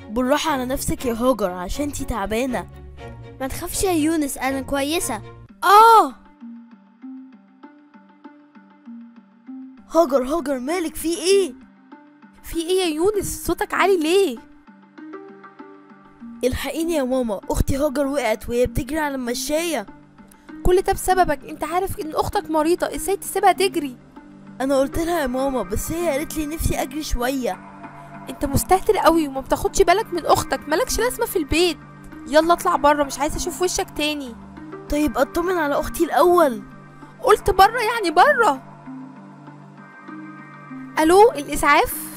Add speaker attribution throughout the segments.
Speaker 1: بالراحة على نفسك يا هاجر عشان انتي تعبانة.
Speaker 2: ما تخافش يا يونس، انا كويسة.
Speaker 1: هاجر مالك في ايه؟
Speaker 3: في ايه يا يونس؟ صوتك عالي ليه؟
Speaker 1: الحقيني يا ماما، اختي هاجر وقعت وهي بتجري على المشاية.
Speaker 3: كل ده بسببك. انت عارف ان اختك مريضة، ازاي تسيبها تجري؟
Speaker 1: انا قلت لها يا ماما بس هي قالت لي نفسي اجري شوية.
Speaker 3: انت مستهتر قوي وما بتاخدش بالك من اختك، مالكش لازمة في البيت. يلا اطلع بره، مش عايزة اشوف وشك تاني.
Speaker 1: طيب اطمن على اختي الاول.
Speaker 3: قلت بره يعني بره. الو، الاسعاف؟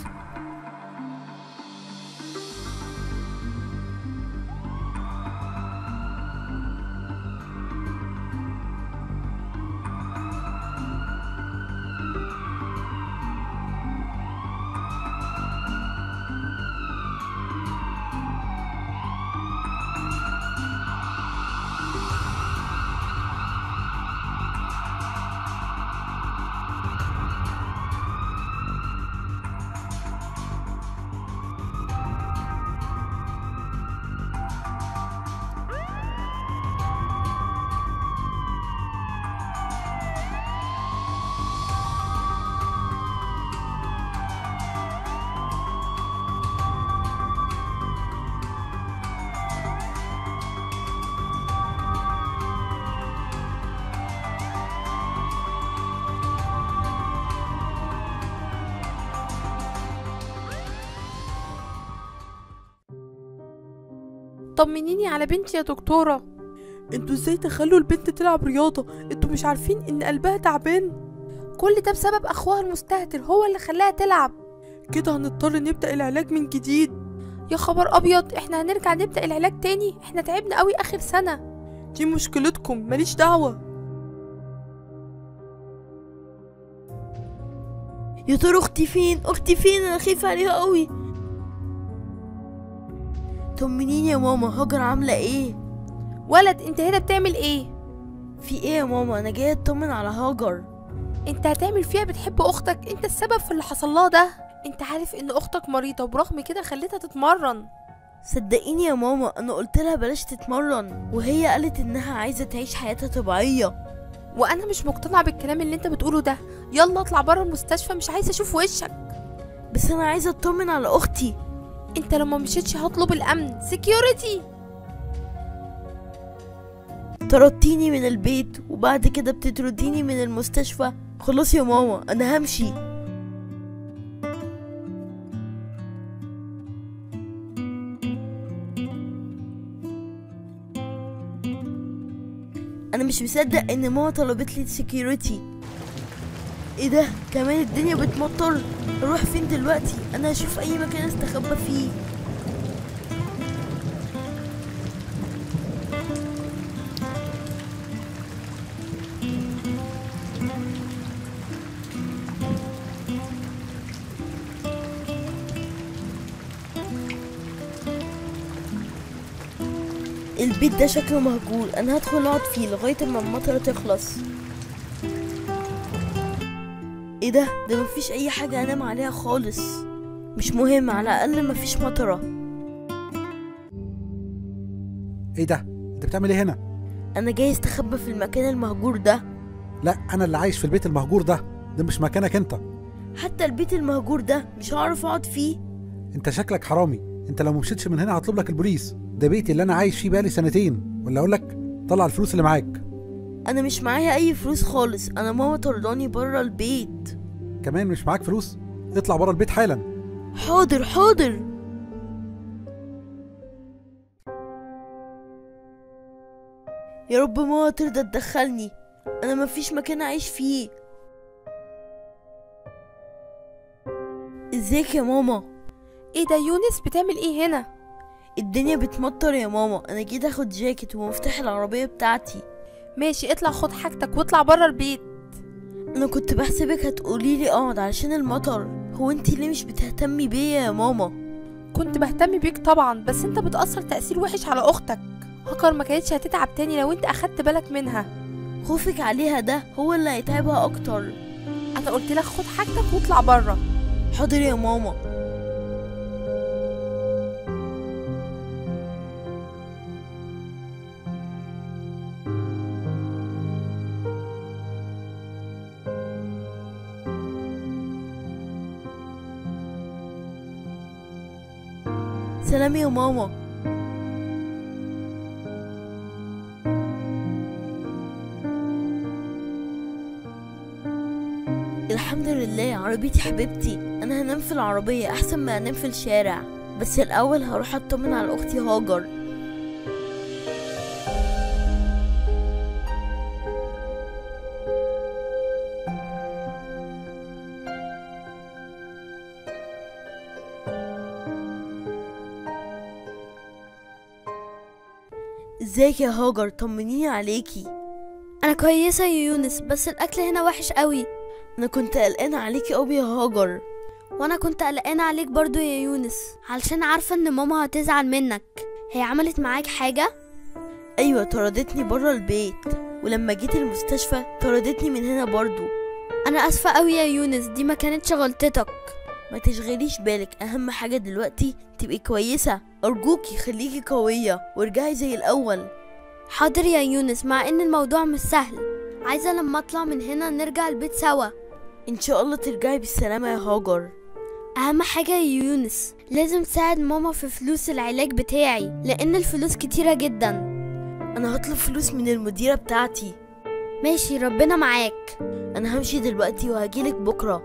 Speaker 3: طمنيني على بنتي يا دكتورة.
Speaker 4: انتوا ازاي تخلوا البنت تلعب رياضة؟ انتوا مش عارفين ان قلبها تعبان؟
Speaker 3: كل ده بسبب اخوها المستهتر، هو اللي خلاها تلعب.
Speaker 4: كده هنضطر نبدأ العلاج من جديد.
Speaker 3: يا خبر ابيض، احنا هنرجع نبدأ العلاج تاني؟ احنا تعبنا قوي اخر سنة.
Speaker 4: دي مشكلتكم، ماليش دعوة.
Speaker 1: يا ترى اختي فين؟ انا خايفة عليها قوي. طمنيني يا ماما، هاجر عاملة ايه؟
Speaker 3: ولد، انت هنا بتعمل ايه؟
Speaker 1: في ايه يا ماما؟ انا جاية اطمن على هاجر.
Speaker 3: انت هتعمل فيها بتحب اختك؟ انت السبب في اللي حصل لها ده. انت عارف ان اختك مريضة وبرغم كده خليتها تتمرن.
Speaker 1: صدقيني يا ماما، انا قلت لها بلاش تتمرن وهي قالت انها عايزة تعيش حياتها طبيعية.
Speaker 3: وانا مش مقتنعة بالكلام اللي انت بتقوله ده. يلا اطلع بره المستشفى، مش عايزة اشوف وشك.
Speaker 1: بس انا عايزة اطمن على اختي.
Speaker 3: انت لو ما مشيتش هطلب الامن، سيكيورتي.
Speaker 1: طردتيني من البيت وبعد كده بتطرديني من المستشفى. خلاص يا ماما، انا همشي. انا مش مصدق ان ماما طلبت لي سكيورتي. ايه ده؟ كمان الدنيا بتمطر. اروح فين دلوقتي؟ انا هشوف اي مكان استخبى فيه. البيت ده شكله مهجور، انا هدخل اقعد فيه لغايه اما المطره تخلص. ايه ده مفيش اي حاجه انام عليها خالص. مش مهم، على الاقل مفيش مطره.
Speaker 5: ايه ده؟ انت بتعمل ايه هنا؟
Speaker 1: انا جاي استخبى في المكان المهجور ده.
Speaker 5: لا، انا اللي عايش في البيت المهجور ده مش مكانك انت.
Speaker 1: حتى البيت المهجور ده مش هعرف اقعد فيه.
Speaker 5: انت شكلك حرامي. انت لو مشيتش من هنا هطلب لك البوليس. ده بيتي اللي انا عايش فيه بقالي سنتين. ولا اقول لك طلع الفلوس اللي معاك.
Speaker 1: انا مش معايا اي فلوس خالص، انا ماما طرداني بره البيت.
Speaker 5: كمان مش معاك فلوس؟ اطلع بره البيت حالا.
Speaker 1: حاضر. يا رب ماما ترضى تدخلني، انا مفيش مكان اعيش فيه. ازيك يا ماما؟
Speaker 3: ايه ده يونس، بتعمل ايه هنا؟
Speaker 1: الدنيا بتمطر يا ماما، انا جيت اخد جاكيت ومفتاح العربية بتاعتي.
Speaker 3: ماشي، اطلع خد حاجتك واطلع بره البيت.
Speaker 1: انا كنت بحسبك هتقوليلي اقعد علشان المطر. هو انتي ليه مش بتهتمي بيا يا ماما؟
Speaker 3: كنت بهتم بيك طبعا، بس انت بتأثر تأثير وحش على اختك. هاجر ما كانتش هتتعب تاني لو انت اخدت بالك منها.
Speaker 1: خوفك عليها ده هو اللي هيتعبها اكتر.
Speaker 3: انا قلت لك خد حاجتك واطلع بره.
Speaker 1: حاضر يا ماما. سلام يا ماما. الحمد لله عربيتي حبيبتي. انا هنام في العربية احسن ما انام في الشارع، بس الاول هروح اطمن على اختي هاجر. ازيك يا هاجر؟ طمنيني عليكي.
Speaker 2: انا كويسه يا يونس، بس الاكل هنا وحش قوي.
Speaker 1: انا كنت قلقانه عليكي قوي يا هاجر.
Speaker 2: وانا كنت قلقانه عليك برضو يا يونس، علشان عارفه ان ماما هتزعل منك. هي عملت معاك حاجه؟
Speaker 1: ايوه، طردتني بره البيت، ولما جيت المستشفى طردتني من هنا برضو.
Speaker 2: انا اسفه قوي يا يونس، دي ما كانتش غلطتك.
Speaker 1: ما تشغليش بالك، اهم حاجه دلوقتي تبقي كويسه. ارجوكي خليكي قويه وارجعي زي الاول.
Speaker 2: حاضر يا يونس، مع ان الموضوع مش سهل. عايزه لما اطلع من هنا نرجع البيت سوا.
Speaker 1: ان شاء الله ترجعي بالسلامه يا هاجر.
Speaker 2: اهم حاجه يا يونس لازم تساعد ماما في فلوس العلاج بتاعي، لان الفلوس كتيره جدا.
Speaker 1: انا هطلب فلوس من المديره بتاعتي.
Speaker 2: ماشي، ربنا معاك.
Speaker 1: انا همشي دلوقتي وهجيلك بكره.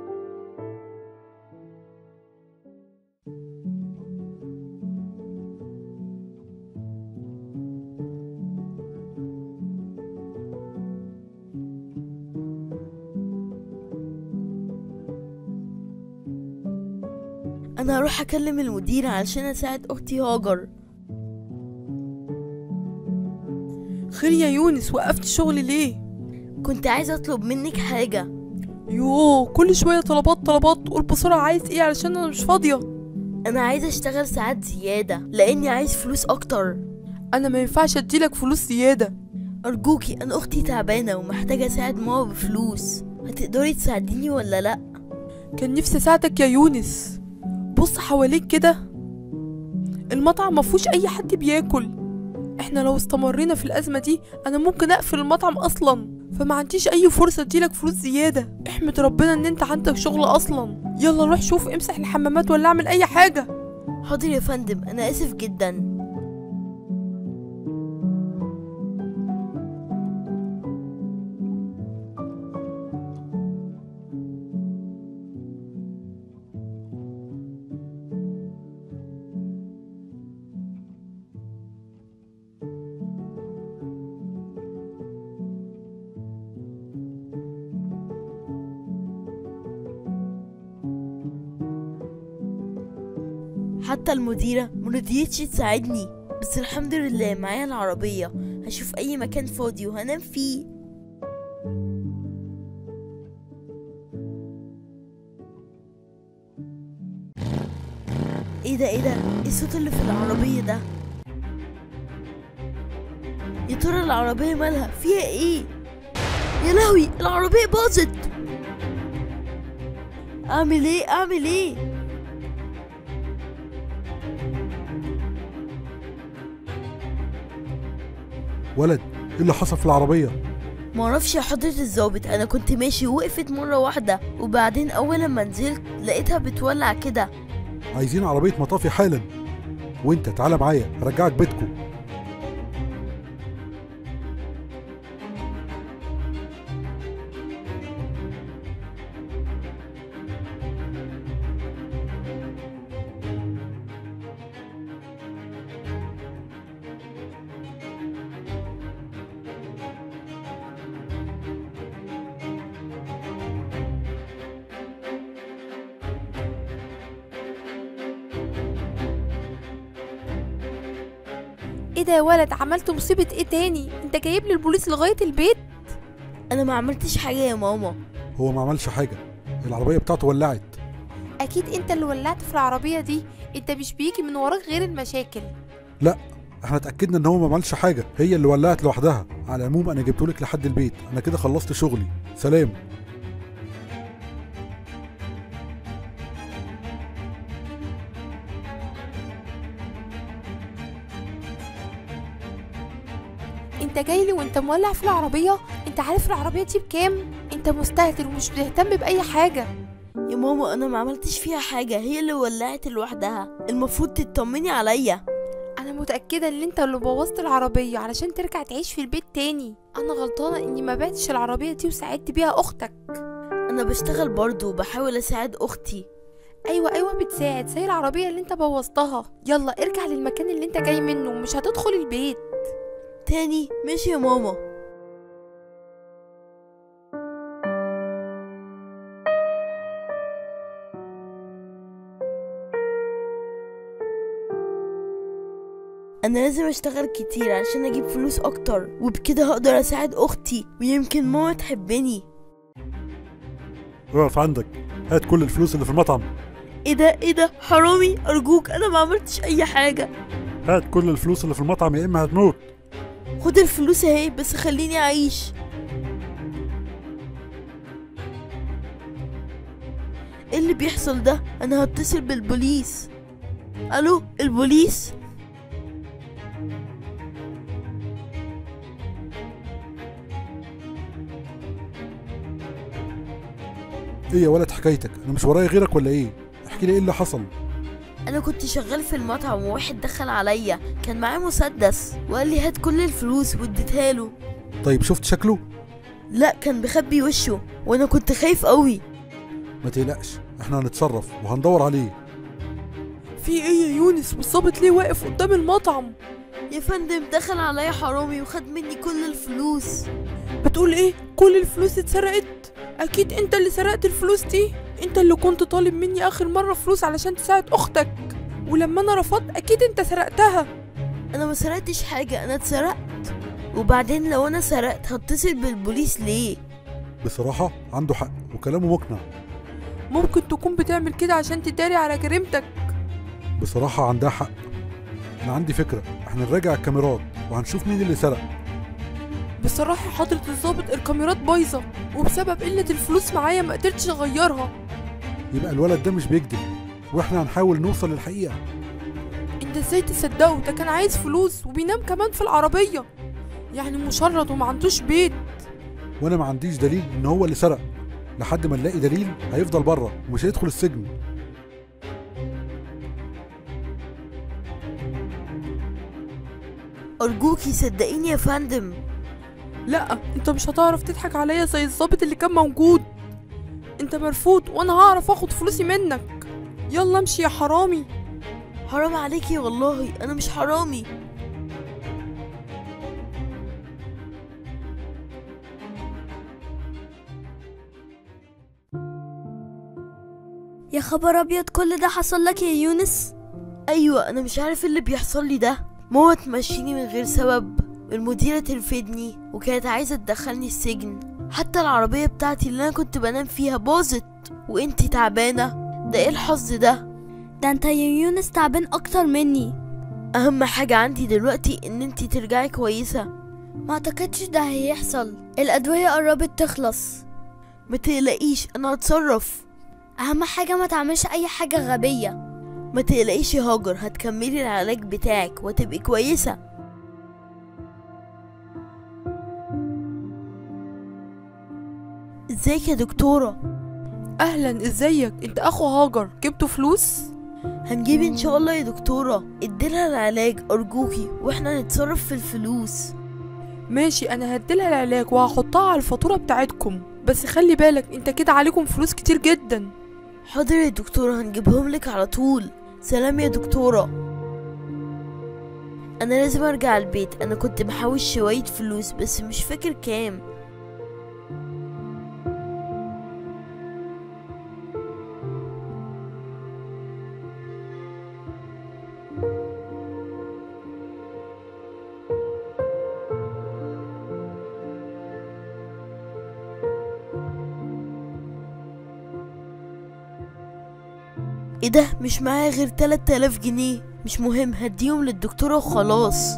Speaker 1: انا هروح اكلم المدير علشان اساعد اختي هاجر.
Speaker 4: خير يا يونس، وقفت الشغل ليه؟
Speaker 1: كنت عايزه اطلب منك حاجه.
Speaker 4: يوه، كل شويه طلبات طلبات. قول بسرعه عايز ايه علشان انا مش فاضيه.
Speaker 1: انا عايزه اشتغل ساعات زياده لاني عايز فلوس اكتر.
Speaker 4: انا ما ينفعش اديلك فلوس زياده.
Speaker 1: ارجوكي، انا اختي تعبانه ومحتاجه اساعد ماما بفلوس. هتقدري تساعديني ولا لا؟
Speaker 4: كان نفسي اساعدك يا يونس. بص حواليك كده، المطعم مفهوش اي حد بياكل. احنا لو استمرينا في الازمه دي انا ممكن اقفل المطعم اصلا، فما عنديش اي فرصه اديلك فلوس زياده. احمد ربنا ان انت عندك شغل اصلا. يلا روح شوف، امسح الحمامات ولا اعمل اي حاجه.
Speaker 1: حاضر يا فندم، انا اسف جدا. حتى المديرة مرضيتش تساعدني، بس الحمد لله معايا العربية. هشوف اي مكان فاضي وهنام فيه. ايه ده؟ ايه الصوت اللي في العربية ده؟ يا ترى العربية مالها؟ فيها ايه؟ يا لهوي، العربية باظت. اعمل ايه؟
Speaker 5: ولد، ايه اللي حصل في العربيه؟
Speaker 1: معرفش يا حضرة الضابط، انا كنت ماشي ووقفت مرة واحدة، وبعدين اول لما نزلت لقيتها بتولع كده.
Speaker 5: عايزين عربيه مطافي حالا. وانت تعالى معايا هرجعك بيتكم.
Speaker 3: ايه ده يا ولد؟ عملت مصيبة ايه تاني؟ انت جايب لي البوليس لغاية البيت؟
Speaker 1: انا ما عملتش حاجة يا ماما.
Speaker 5: هو ما عملش حاجه، العربيه بتاعته ولعت.
Speaker 3: اكيد انت اللي ولعت في العربية دي. انت مش بيجي من وراك غير المشاكل.
Speaker 5: لا، احنا اتاكدنا ان هو ما عملش حاجه، هي اللي ولعت لوحدها. على العموم انا جبتهولك لحد البيت، انا كده خلصت شغلي. سلام.
Speaker 3: انت جاي لي وانت مولع في العربية؟ انت عارف العربية دي بكام؟ انت مستهتر ومش بتهتم بأي حاجة.
Speaker 1: يا ماما انا ما عملتش فيها حاجة، هي اللي ولعت لوحدها، المفروض تطمني عليا.
Speaker 3: انا متأكدة ان انت اللي بوظت العربية علشان ترجع تعيش في البيت تاني. انا غلطانة اني ما بعتش العربية دي وساعدت بيها اختك.
Speaker 1: انا بشتغل برضو وبحاول اساعد اختي.
Speaker 3: ايوه بتساعد زي العربية اللي انت بوظتها. يلا ارجع للمكان اللي انت جاي منه، مش هتدخل البيت
Speaker 1: تاني. ماشي يا ماما. انا لازم اشتغل كتير عشان اجيب فلوس اكتر، وبكده هقدر اساعد اختي ويمكن ماما تحبني.
Speaker 5: اقف عندك، هات كل الفلوس اللي في المطعم.
Speaker 1: ايه ده حرامي، ارجوك انا ما عملتش اي حاجة.
Speaker 5: هات كل الفلوس اللي في المطعم يا اما هتموت.
Speaker 1: خد الفلوس اهي، بس خليني اعيش. ايه اللي بيحصل ده؟ انا هتصل بالبوليس. الو البوليس.
Speaker 5: ايه يا ولد حكايتك؟ انا مش ورايا غيرك ولا ايه؟ احكي لي ايه اللي حصل.
Speaker 1: انا كنت شغال في المطعم وواحد دخل عليا، كان معاه مسدس وقال لي هات كل الفلوس واديتها له.
Speaker 5: طيب شفت شكله؟
Speaker 1: لا كان بيخبي وشه وانا كنت خايف قوي.
Speaker 5: ما تقلقش، احنا هنتصرف وهندور عليه.
Speaker 4: في ايه يا يونس؟ والظابط ليه واقف قدام المطعم؟
Speaker 1: يا فندم دخل عليا حرامي وخد مني كل الفلوس.
Speaker 4: بتقول ايه؟ كل الفلوس اتسرقت؟ اكيد انت اللي سرقت الفلوس دي. انت اللي كنت طالب مني اخر مرة فلوس علشان تساعد اختك، ولما انا رفضت اكيد انت سرقتها.
Speaker 1: انا ما سرقتش حاجة، انا اتسرقت. وبعدين لو انا سرقت هتصل بالبوليس ليه؟
Speaker 5: بصراحة عنده حق وكلامه مقنع.
Speaker 4: ممكن تكون بتعمل كده عشان تداري على جريمتك.
Speaker 5: بصراحة عندها حق. انا عندي فكرة، احنا نراجع الكاميرات وهنشوف مين اللي سرق.
Speaker 4: بصراحة حضرة الظابط الكاميرات بايظة، وبسبب قلة الفلوس معايا ما قدرتش اغيرها.
Speaker 5: يبقى الولد ده مش بيكذب، واحنا هنحاول نوصل للحقيقة.
Speaker 4: انت ازاي تصدقه؟ ده كان عايز فلوس وبينام كمان في العربية، يعني مشرد وما عندوش بيت.
Speaker 5: وانا ما عنديش دليل ان هو اللي سرق. لحد ما نلاقي دليل هيفضل بره ومش هيدخل السجن.
Speaker 1: ارجوكي صدقيني يا فندم.
Speaker 4: لا انت مش هتعرف تضحك عليا زي الظابط اللي كان موجود. انت مرفوض وانا هعرف اخد فلوسي منك. يلا امشي يا حرامي.
Speaker 1: حرام عليكي والله، انا مش حرامي.
Speaker 2: يا خبر ابيض، كل ده حصل لك يا يونس؟
Speaker 1: ايوه انا مش عارف اللي بيحصل لي ده. ماما تمشيني من غير سبب، المديرة ترفدني وكانت عايزة تدخلني السجن، حتى العربية بتاعتي اللي انا كنت بنام فيها باظت، وانتي تعبانة. ده ايه الحظ ده؟
Speaker 2: ده انت يا يونس تعبان اكتر مني.
Speaker 1: اهم حاجة عندي دلوقتي ان انتي ترجعي كويسة.
Speaker 2: ما اعتقدش ده هيحصل، الادوية قربت تخلص.
Speaker 1: ما تقلقيش انا هتصرف.
Speaker 2: اهم حاجة ما تعملش اي حاجة غبية.
Speaker 1: ما تقلقيش يا هاجر، هتكملي العلاج بتاعك وتبقي كويسة. ازيك يا دكتورة؟
Speaker 4: اهلا، ازيك؟ انت اخو هاجر، جبتوا فلوس؟
Speaker 1: هنجيب ان شاء الله يا دكتورة، اديلها العلاج ارجوكي واحنا نتصرف في الفلوس.
Speaker 4: ماشي، انا هديلها العلاج وهحطها على الفاتورة بتاعتكم، بس خلي بالك انت كده عليكم فلوس كتير جدا.
Speaker 1: حاضر يا دكتورة، هنجيبهم لك على طول. سلام يا دكتورة. انا لازم ارجع البيت، انا كنت محوش شوية فلوس بس مش فاكر كام. ايه ده؟ مش معايا غير 3000 جنيه. مش مهم، هديهم للدكتورة وخلاص.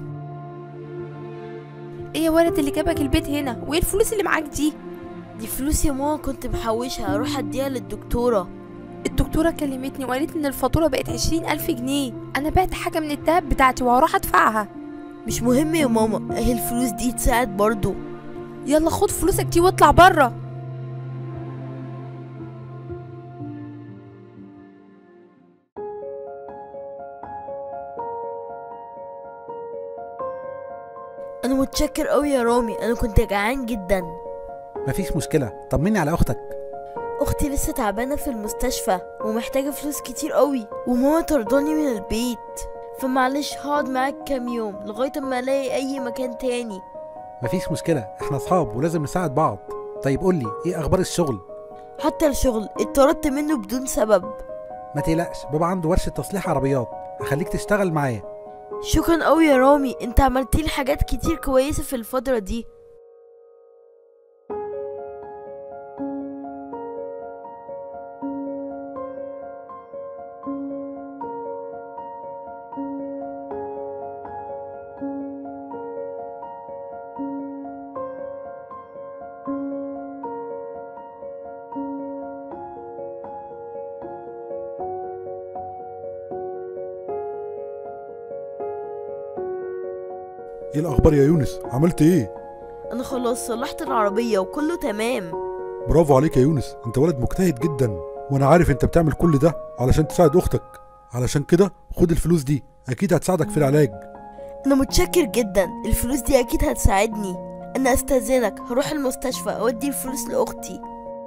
Speaker 3: ايه يا ولد اللي جابك البيت هنا؟ وايه الفلوس اللي معاك دي؟
Speaker 1: دي فلوس يا ماما كنت محوشها، هروح اديها للدكتورة.
Speaker 3: الدكتورة كلمتني وقالت ان الفاتورة بقت 20,000 جنيه. انا بعت حاجة من الدهب بتاعتي وهروح ادفعها.
Speaker 1: مش مهم يا ماما، اهي الفلوس دي تساعد برضو.
Speaker 3: يلا خد فلوسك دي واطلع برا.
Speaker 1: انا متشكر قوي يا رامي، انا كنت جعان جدا.
Speaker 5: مفيش مشكله، طمني على اختك.
Speaker 1: اختي لسه تعبانه في المستشفى ومحتاجه فلوس كتير قوي، وماما طرداني من البيت، فمعلش هقعد معاك كام يوم لغايه اما الاقي اي مكان تاني.
Speaker 5: مفيش مشكله، احنا اصحاب ولازم نساعد بعض. طيب قولي ايه اخبار الشغل؟
Speaker 1: حتى الشغل اتطردت منه بدون سبب.
Speaker 5: ما تقلقش، بابا عنده ورشه تصليح عربيات، هخليك تشتغل معاه.
Speaker 1: شكرا قوي يا رامي، انت عملتلي حاجات كتير كويسه في الفتره دي.
Speaker 5: ايه الاخبار يا يونس؟ عملت ايه؟
Speaker 1: انا خلاص صلحت العربيه وكله تمام.
Speaker 5: برافو عليك يا يونس، انت ولد مجتهد جدا، وانا عارف انت بتعمل كل ده علشان تساعد اختك. علشان كده خد الفلوس دي، اكيد هتساعدك في العلاج.
Speaker 1: انا متشكر جدا، الفلوس دي اكيد هتساعدني. انا استاذنك هروح المستشفى اودي الفلوس لاختي.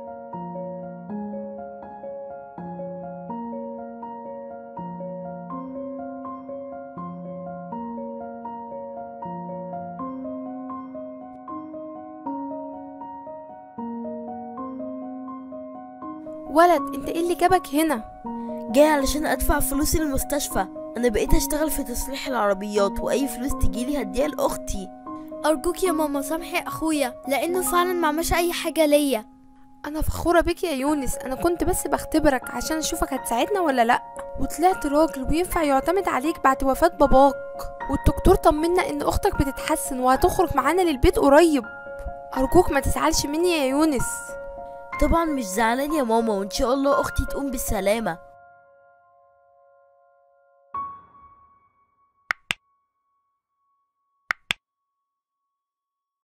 Speaker 3: ولد، انت ايه اللي جابك هنا؟
Speaker 1: جاي علشان ادفع فلوس المستشفى. انا بقيت اشتغل في تصليح العربيات، واي فلوس تجيلي هديها لاختي.
Speaker 2: ارجوك يا ماما سامحي اخويا لانه فعلا ما عملش اي حاجه ليا.
Speaker 3: انا فخوره بك يا يونس، انا كنت بس بختبرك عشان اشوفك هتساعدنا ولا لا، وطلعت راجل وينفع يعتمد عليك بعد وفاه باباك، والدكتور طمنا ان اختك بتتحسن وهتخرج معانا للبيت قريب. ارجوك ما تزعلش مني يا يونس.
Speaker 1: طبعا مش زعلان يا ماما، وان شاء الله اختي تقوم بالسلامه.